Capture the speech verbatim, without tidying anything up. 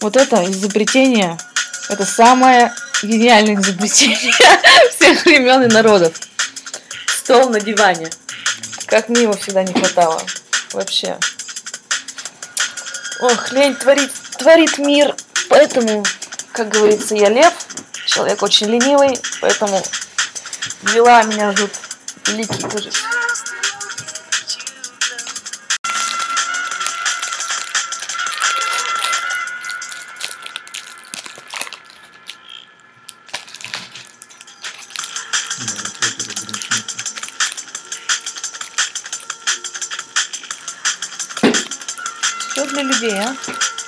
Вот это изобретение, это самое гениальное изобретение всех времен и народов. Стол на диване. Как мне его всегда не хватало. Вообще. Ох, лень творит, творит мир. Поэтому, как говорится, я лев. Человек очень ленивый. Поэтому дела меня ждут великие тоже. Все для людей, а?